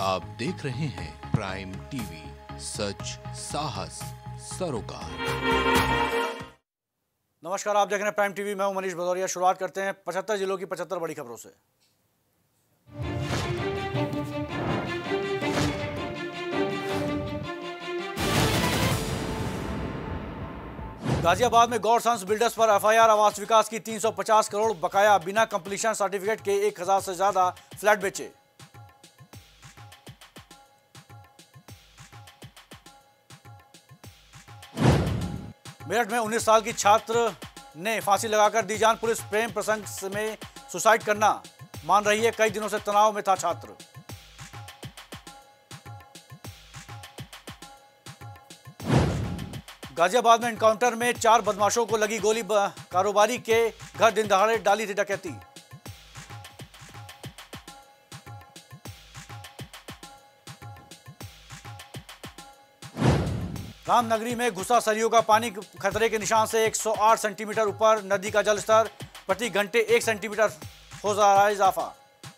आप देख रहे हैं प्राइम टीवी, सच साहस सरोकार। नमस्कार, आप देख रहे हैं प्राइम टीवी। मैं हूं मनीष भदौरिया। शुरुआत करते हैं 75 जिलों की 75 बड़ी खबरों से। गाजियाबाद में गौरसंस बिल्डर्स पर एफआईआर। आवास विकास की 350 करोड़ बकाया, बिना कंप्लीशन सर्टिफिकेट के 1000 से ज्यादा फ्लैट बेचे। मेरठ में 19 साल की छात्र ने फांसी लगाकर दी जान। पुलिस प्रेम प्रसंग में सुसाइड करना मान रही है। कई दिनों से तनाव में था छात्र। गाजियाबाद में एनकाउंटर में 4 बदमाशों को लगी गोली। कारोबारी के घर दिन दहाड़े डाली थी डकैती। रामनगरी में घुसा सरयू का पानी। खतरे के निशान से 108 सेंटीमीटर ऊपर। नदी का जलस्तर प्रति घंटे 1 सेंटीमीटर हो रहा है इजाफा।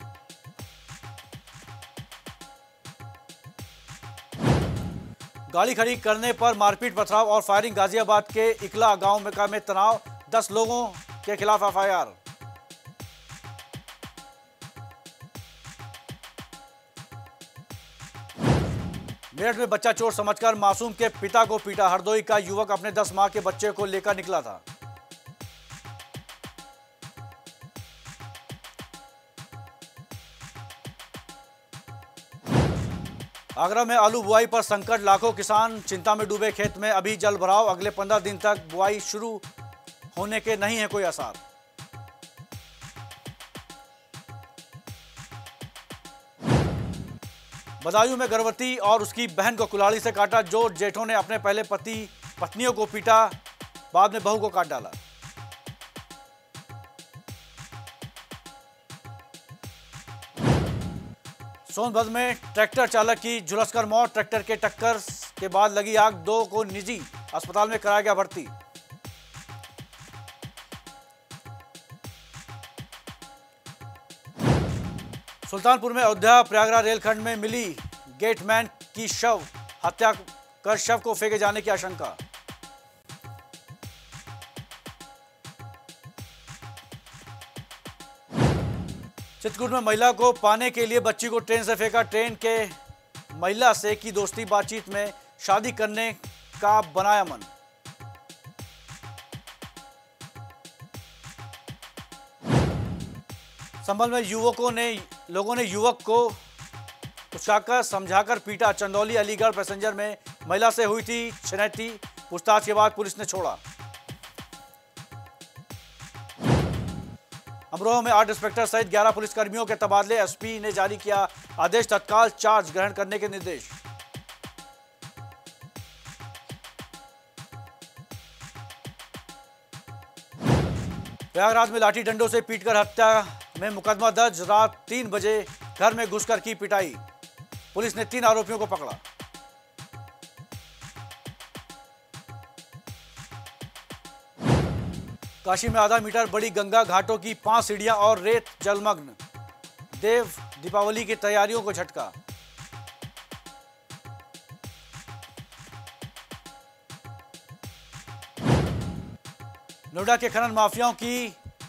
गाड़ी खड़ी करने पर मारपीट, पथराव और फायरिंग। गाजियाबाद के इकला गांव में तनाव। 10 लोगों के खिलाफ एफआईआर। मेरठ में बच्चा चोर समझकर मासूम के पिता को पीटा। हरदोई का युवक अपने 10 माह के बच्चे को लेकर निकला था। आगरा में आलू बुआई पर संकट। लाखों किसान चिंता में डूबे। खेत में अभी जल भराव। अगले 15 दिन तक बुआई शुरू होने के नहीं है कोई आसार। बदायूं में गर्भवती और उसकी बहन को कुल्हाड़ी से काटा। जो जेठों ने अपने पहले पत्नियों को पीटा, बाद में बहू को काट डाला। सोनभद्र में ट्रैक्टर चालक की झुलसकर मौत। ट्रैक्टर के टक्कर के बाद लगी आग। 2 को निजी अस्पताल में कराया गया भर्ती। सुल्तानपुर में अयोध्या प्रयागराज रेलखंड में मिली गेटमैन की शव। हत्या कर शव को फेंके जाने की आशंका। चित्रकूट में महिला को पाने के लिए बच्ची को ट्रेन से फेंका। ट्रेन के महिला से की दोस्ती। बातचीत में शादी करने का बनाया मन। संभल में लोगों ने युवक को उकसाकर समझाकर पीटा। चंदौली अलीगढ़ पैसेंजर में महिला से हुई थी छिनैती। पूछताछ के बाद पुलिस ने छोड़ा। अमरोहा में 8 इंस्पेक्टर सहित 11 पुलिसकर्मियों के तबादले। एसपी ने जारी किया आदेश। तत्काल चार्ज ग्रहण करने के निर्देश। प्रयागराज में लाठी डंडों से पीटकर हत्या में मुकदमा दर्ज। रात 3 बजे घर में घुसकर की पिटाई। पुलिस ने 3 आरोपियों को पकड़ा। काशी में आधा मीटर बड़ी गंगा घाटों की 5 सीढ़ियां और रेत जलमग्न। देव दीपावली की तैयारियों को झटका। नोएडा के खनन माफियाओं की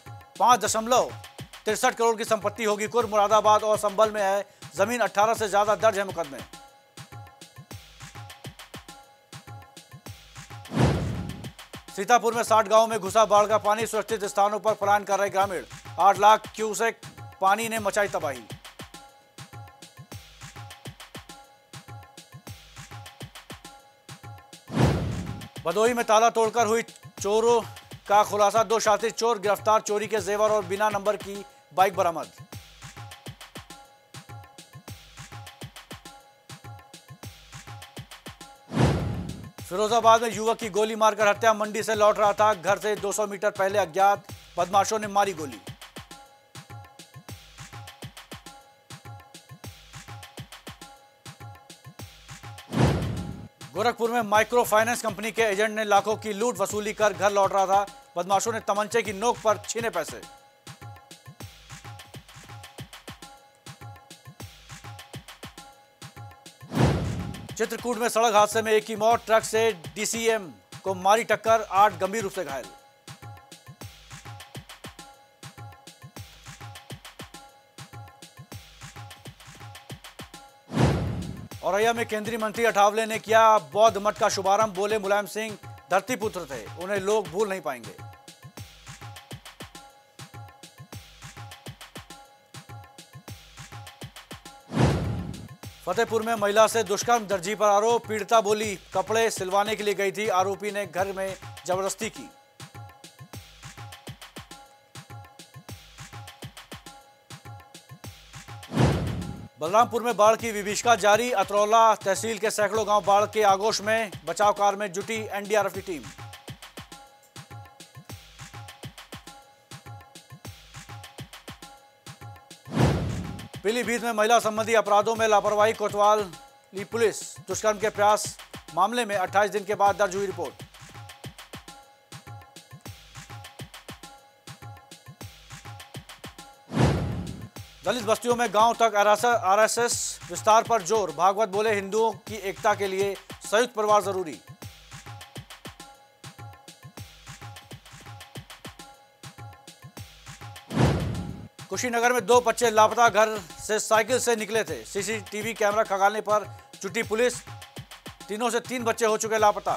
5.63 करोड़ की संपत्ति होगी कुर्क। मुरादाबाद और संभल में है जमीन। 18 से ज्यादा दर्ज है मुकदमे। सीतापुर में 60 गांवों में घुसा बाढ़ का पानी। सुरक्षित स्थानों पर पलायन कर रहे ग्रामीण। 8 लाख क्यूसेक पानी ने मचाई तबाही। भदोही में ताला तोड़कर हुई चोरों का खुलासा। 2 शातिर चोर गिरफ्तार। चोरी के जेवर और बिना नंबर की बाइक बरामद। फिरोजाबाद में युवक की गोली मारकर हत्या। मंडी से लौट रहा था। घर से 200 मीटर पहले अज्ञात बदमाशों ने मारी गोली। गोरखपुर में माइक्रो फाइनेंस कंपनी के एजेंट ने लाखों की लूट वसूली कर घर लौट रहा था। बदमाशों ने तमंचे की नोक पर छीने पैसे। चित्रकूट में सड़क हादसे में एक की मौत, ट्रक से डीसीएम को मारी टक्कर, 8 गंभीर रूप से घायल। औरैया में केंद्रीय मंत्री अठावले ने किया बौद्ध मठ का शुभारंभ, बोले मुलायम सिंह धरतीपुत्र थे, उन्हें लोग भूल नहीं पाएंगे। फतेहपुर में महिला से दुष्कर्म, दर्जी पर आरोप, पीड़िता बोली कपड़े सिलवाने के लिए गई थी, आरोपी ने घर में जबरदस्ती की। बलरामपुर में बाढ़ की विभीषिका जारी, अतरौला तहसील के सैकड़ों गांव बाढ़ के आगोश में, बचाव कार्य में जुटी एनडीआरएफ की टीम। पीलीभीत में महिला संबंधी अपराधों में लापरवाही कोतवाली पुलिस, दुष्कर्म के प्रयास मामले में 28 दिन के बाद दर्ज हुई रिपोर्ट। दलित बस्तियों में गांव तक आरएसएस विस्तार पर जोर, भागवत बोले हिंदुओं की एकता के लिए संयुक्त परिवार जरूरी। कुशीनगर में 2 बच्चे लापता, घर से साइकिल से निकले थे, सीसीटीवी कैमरा खंगालने पर जुटी पुलिस, तीनों से 3 बच्चे हो चुके लापता।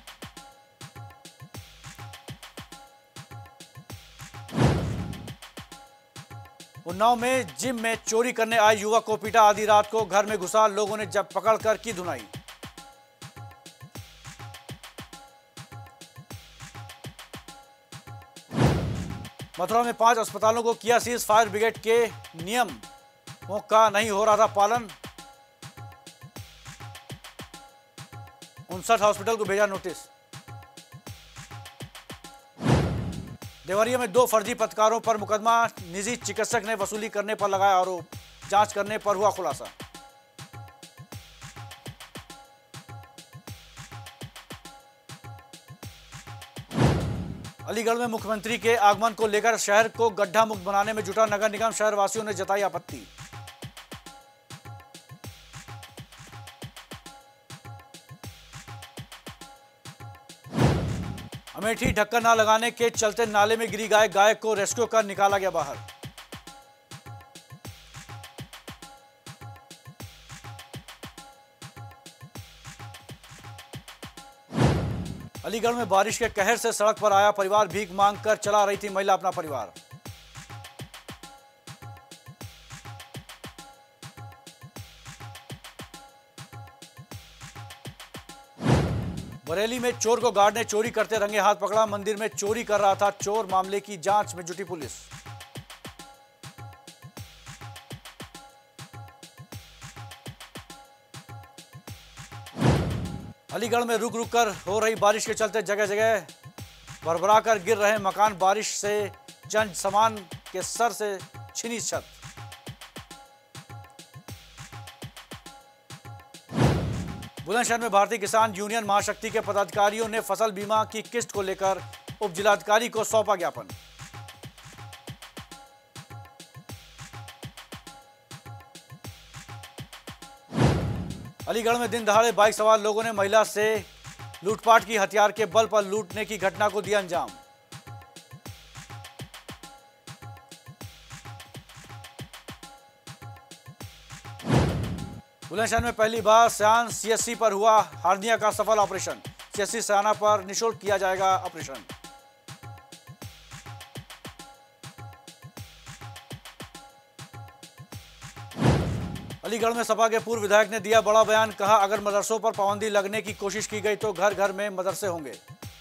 उन्नाव में जिम में चोरी करने आए युवक को पीटा, आधी रात को घर में घुसा, लोगों ने जब पकड़कर की धुनाई। मथुरा में 5 अस्पतालों को किया सीज, फायर ब्रिगेड के नियमों का नहीं हो रहा था पालन, 59 हॉस्पिटल को भेजा नोटिस। देवरिया में 2 फर्जी पत्रकारों पर मुकदमा, निजी चिकित्सक ने वसूली करने पर लगाया आरोप, जांच करने पर हुआ खुलासा। अलीगढ़ में मुख्यमंत्री के आगमन को लेकर शहर को गड्ढा मुक्त बनाने में जुटा नगर निगम, शहर वासियों ने जताई आपत्ति। अमेठी ढक्कन न लगाने के चलते नाले में गिरी गाय, गाय को रेस्क्यू कर निकाला गया बाहर। अलीगढ़ में बारिश के कहर से सड़क पर आया परिवार, भीख मांग कर चला रही थी महिला अपना परिवार। बरेली में चोर को गार्ड ने चोरी करते रंगे हाथ पकड़ा, मंदिर में चोरी कर रहा था चोर, मामले की जांच में जुटी पुलिस। अलीगढ़ में रुक रुक कर हो रही बारिश के चलते जगह जगह भरभरा कर गिर रहे मकान, बारिश से जन सामान के सर से छिनी छत। बुलंदशहर में भारतीय किसान यूनियन महाशक्ति के पदाधिकारियों ने फसल बीमा की किस्त को लेकर उप जिलाधिकारी को सौंपा ज्ञापन। अलीगढ़ में दिन दहाड़े बाइक सवार लोगों ने महिला से लूटपाट की, हथियार के बल पर लूटने की घटना को दिया अंजाम। बुलंदशहर में पहली बार सयान सीएससी पर हुआ हार्निया का सफल ऑपरेशन, सीएससी सयाना पर निःशुल्क किया जाएगा ऑपरेशन। अलीगढ़ में सपा के पूर्व विधायक ने दिया बड़ा बयान, कहा अगर मदरसों पर पाबंदी लगने की कोशिश की गई तो घर घर में मदरसे होंगे।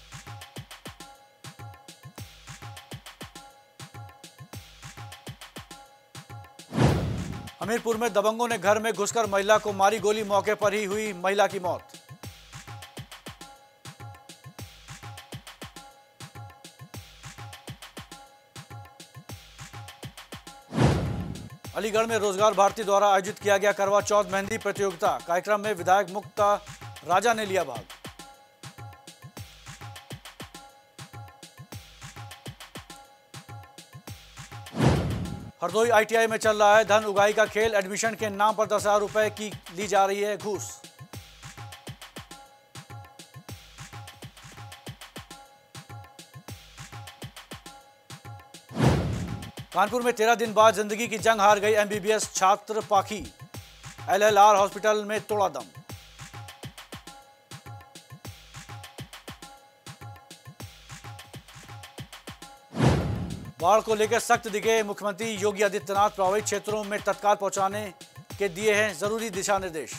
हमीरपुर में दबंगों ने घर में घुसकर महिला को मारी गोली, मौके पर ही हुई महिला की मौत। अलीगढ़ में रोजगार भारती द्वारा आयोजित किया गया करवा चौथ मेहंदी प्रतियोगिता, कार्यक्रम में विधायक मुक्ता राजा ने लिया भाग। हरदोई आईटीआई में चल रहा है धन उगाही का खेल, एडमिशन के नाम पर 10,000 रुपए की ली जा रही है घूस। कानपुर में 13 दिन बाद जिंदगी की जंग हार गई एमबीबीएस छात्र पाखी। एलएलआर हॉस्पिटल में तोड़ा दम। बाढ़ को लेकर सख्त दिखे मुख्यमंत्री योगी आदित्यनाथ। प्रभावित क्षेत्रों में तत्काल पहुंचाने के दिए हैं जरूरी दिशा निर्देश।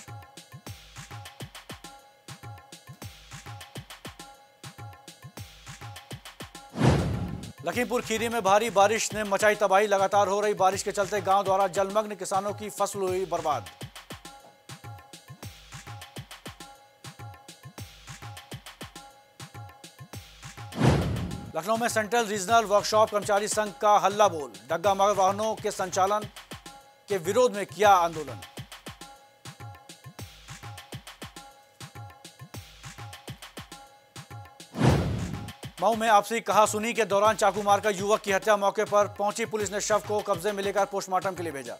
लखीमपुर खीरी में भारी बारिश ने मचाई तबाही। लगातार हो रही बारिश के चलते गांव द्वारा जलमग्न किसानों की फसल हुई बर्बाद। लखनऊ में सेंट्रल रीजनल वर्कशॉप कर्मचारी संघ का हल्ला बोल। डग्गा मगर वाहनों के संचालन के विरोध में किया आंदोलन। मऊ में आपसी कहासुनी के दौरान चाकू मारकर युवक की हत्या। मौके पर पहुंची पुलिस ने शव को कब्जे में लेकर पोस्टमार्टम के लिए भेजा।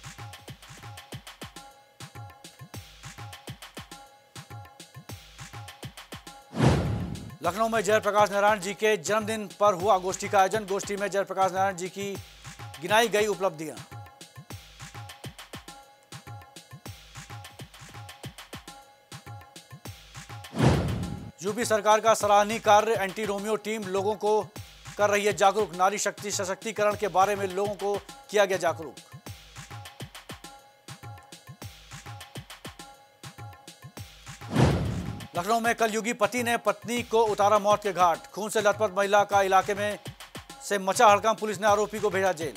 लखनऊ में जयप्रकाश नारायण जी के जन्मदिन पर हुआ गोष्ठी का आयोजन। गोष्ठी में जयप्रकाश नारायण जी की गिनाई गई उपलब्धियां। यूपी सरकार का सराहनीय कार्य। एंटी रोमियो टीम लोगों को कर रही है जागरूक। नारी शक्ति सशक्तिकरण के बारे में लोगों को किया गया जागरूक। लखनऊ में कलयुगी पति ने पत्नी को उतारा मौत के घाट। खून से लथपथ महिला का इलाके में से मचा हड़कंप। पुलिस ने आरोपी को भेजा जेल।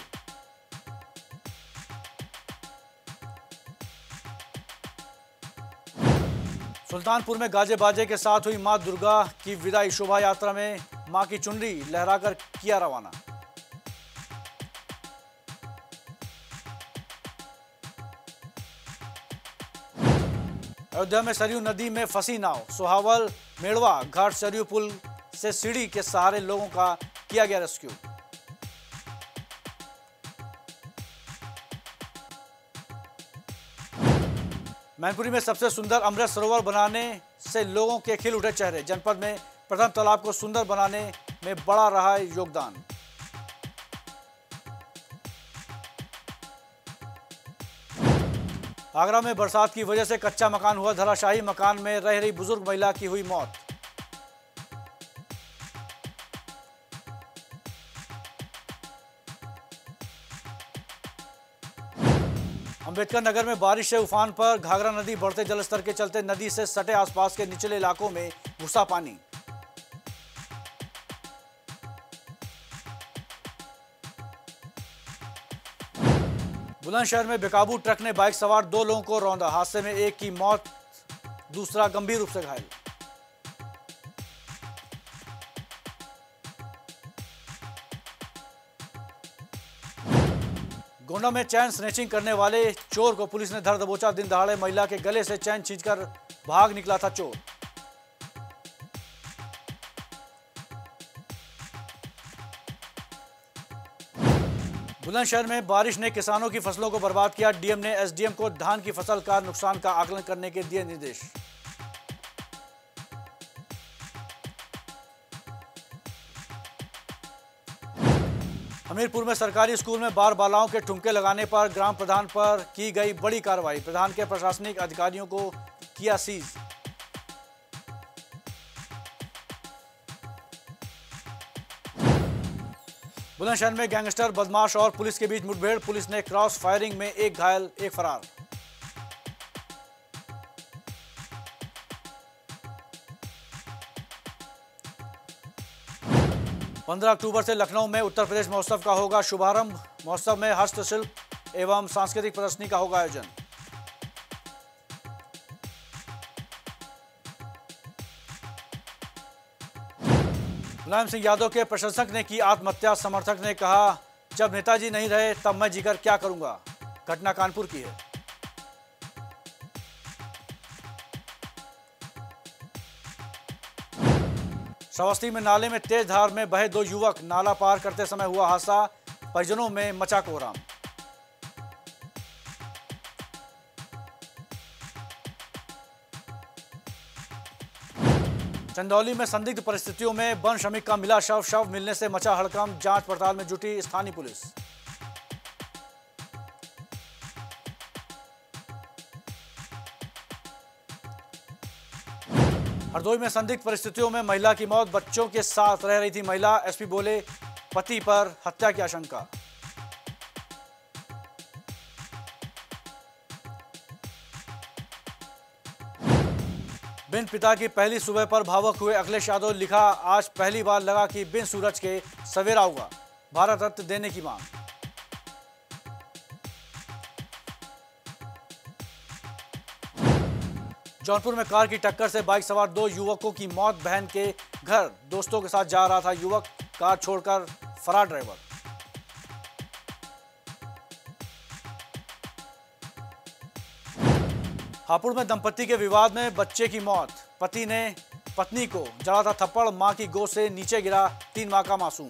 सुल्तानपुर में गाजे बाजे के साथ हुई मां दुर्गा की विदाई। शोभा यात्रा में मां की चुनरी लहराकर किया रवाना। अयोध्या में सरयू नदी में फंसी नाव। सोहावल मेड़वा घाट सरयू पुल से सीढ़ी के सहारे लोगों का किया गया रेस्क्यू। मैनपुरी में सबसे सुंदर अमृत सरोवर बनाने से लोगों के खिल उठे चेहरे। जनपद में प्रथम तालाब को सुंदर बनाने में बड़ा रहा है योगदान। आगरा में बरसात की वजह से कच्चा मकान हुआ धराशायी। मकान में रह रही बुजुर्ग महिला की हुई मौत। अंबेडकर नगर में बारिश से उफान पर। घाघरा नदी बढ़ते जलस्तर के चलते नदी से सटे आसपास के निचले इलाकों में घुसा पानी। बुलंदशहर में बेकाबू ट्रक ने बाइक सवार 2 लोगों को रौंदा। हादसे में एक की मौत, दूसरा गंभीर रूप से घायल। गोंडा में चैन स्नैचिंग करने वाले चोर को पुलिस ने धर दबोचा। दिन दहाड़े महिला के गले से चैन खींचकर भाग निकला था चोर। बुलंदशहर में बारिश ने किसानों की फसलों को बर्बाद किया। डीएम ने एसडीएम को धान की फसल का नुकसान का आकलन करने के दिए निर्देश। हमीरपुर में सरकारी स्कूल में बाल बालाओं के ठुमके लगाने पर ग्राम प्रधान पर की गई बड़ी कार्रवाई। प्रधान के प्रशासनिक अधिकारियों को किया सीज। बुलंदशहर में गैंगस्टर, बदमाश और पुलिस के बीच मुठभेड़। पुलिस ने क्रॉस फायरिंग में एक घायल, एक फरार। पंद्रह अक्टूबर से लखनऊ में उत्तर प्रदेश महोत्सव का होगा शुभारंभ। महोत्सव में हस्तशिल्प एवं सांस्कृतिक प्रदर्शनी का होगा आयोजन। मुलायम सिंह यादव के प्रशंसक ने की आत्महत्या। समर्थक ने कहा, जब नेताजी नहीं रहे तब मैं जीकर क्या करूंगा। घटना कानपुर की है। श्रावस्ती में नाले में तेज धार में बहे 2 युवक। नाला पार करते समय हुआ हादसा। परिजनों में मचा कोहराम। चंदौली में संदिग्ध परिस्थितियों में वन श्रमिक का मिला शव। शव मिलने से मचा हड़कंप। जांच पड़ताल में जुटी स्थानीय पुलिस। हरदोई में संदिग्ध परिस्थितियों में महिला की मौत, बच्चों के साथ रह रही थी महिला। एसपी बोले पति पर हत्या की आशंका। बिन पिता की पहली सुबह पर भावुक हुए अखिलेश यादव, लिखा आज पहली बार लगा कि बिन सूरज के सवेरा हुआ, भारत रत्न देने की मांग। जौनपुर में कार की टक्कर से बाइक सवार 2 युवकों की मौत, बहन के घर दोस्तों के साथ जा रहा था युवक, कार छोड़कर फरार ड्राइवर। हापुड़ में दंपति के विवाद में बच्चे की मौत, पति ने पत्नी को जड़ा था थप्पड़, मां की गोद से नीचे गिरा 3 माह का मासूम।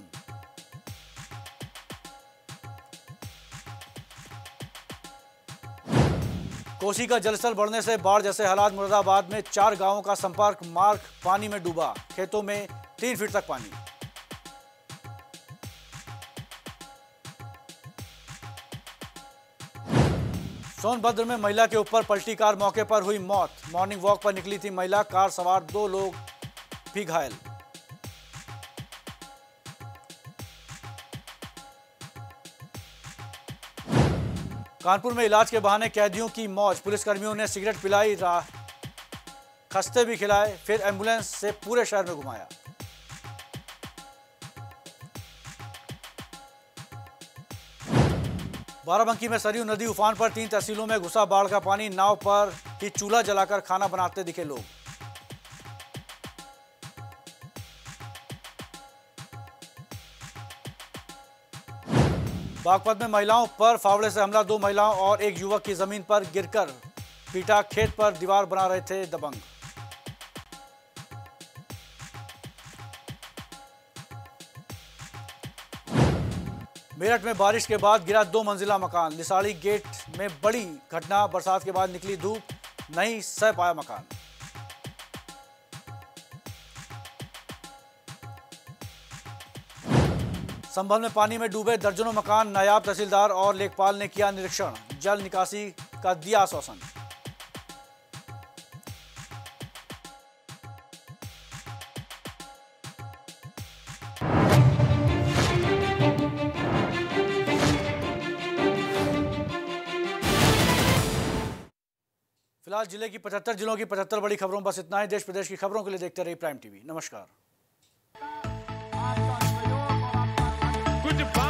कोसी का जलस्तर बढ़ने से बाढ़ जैसे हालात, मुरादाबाद में 4 गांवों का संपर्क मार्ग पानी में डूबा, खेतों में 3 फीट तक पानी। सोनभद्र में महिला के ऊपर पलटी कार, मौके पर हुई मौत। मॉर्निंग वॉक पर निकली थी महिला, कार सवार 2 लोग भी घायल। कानपुर में इलाज के बहाने कैदियों की मौज, पुलिसकर्मियों ने सिगरेट पिलाई, खस्ते भी खिलाए, फिर एम्बुलेंस से पूरे शहर में घुमाया। बाराबंकी में सरयू नदी उफान पर, 3 तहसीलों में घुसा बाढ़ का पानी, नाव पर ही चूल्हा जलाकर खाना बनाते दिखे लोग। बागपत में महिलाओं पर फावड़े से हमला, 2 महिलाओं और 1 युवक की जमीन पर गिरकर पीटा, खेत पर दीवार बना रहे थे दबंग। मेरठ में बारिश के बाद गिरा 2 मंजिला मकान, लिसाड़ी गेट में बड़ी घटना, बरसात के बाद निकली धूप, नहीं सह पाया मकान। संभल में पानी में डूबे दर्जनों मकान, नायाब तहसीलदार और लेखपाल ने किया निरीक्षण, जल निकासी का दिया आश्वासन। फिलहाल जिले की 75 जिलों की 75 बड़ी खबरों, बस इतना ही। देश प्रदेश की खबरों के लिए देखते रहिए प्राइम टीवी। नमस्कार।